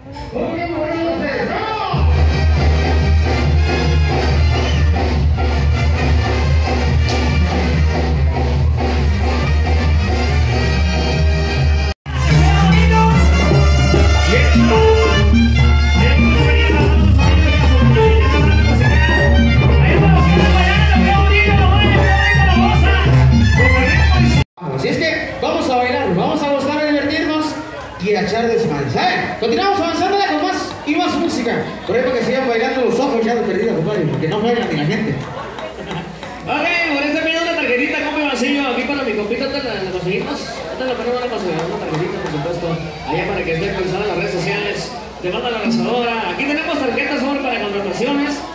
Así es que vamos a bailar, vamos a gozar, a divertirnos y a echar desmadre. ¿Saben? Continuamos avanzándole con más y más música. Por ahí para que sigan bailando los ojos ya de perdido, compadre, porque no bailan ni la gente. Ok, por este pido una tarjetita, compa Basillo, aquí para mi compita, ¿te la conseguimos? Esta la ponemos a conseguir una tarjetita, por supuesto, allá para que esté actualizada en las redes sociales. Te manda la arrasadora. Aquí tenemos tarjetas sobre para contrataciones.